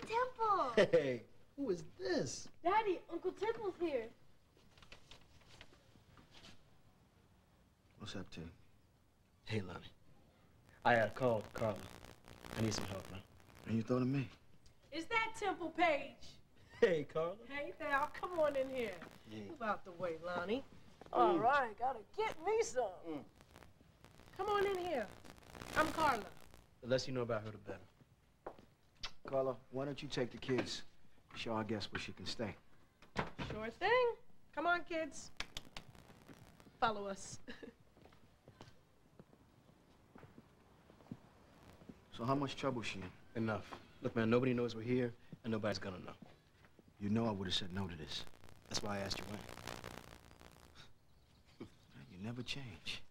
Temple. Hey, who is this? Daddy, Uncle Temple's here. What's up, T? Hey, Lonnie. I called Carla. I need some help, man. And you thought of me? Is that Temple Page? Hey, Carla. Hey there, come on in here. Yeah. Move out the way, Lonnie. All right, gotta get me some. Come on in here. I'm Carla. The less you know about her, the better. Carla, why don't you take the kids? Show our guest where she can stay. Sure thing. Come on, kids. Follow us. So how much trouble is she in? Enough. Look, man, nobody knows we're here, and nobody's gonna know. You know I would have said no to this. That's why I asked you when. You never change.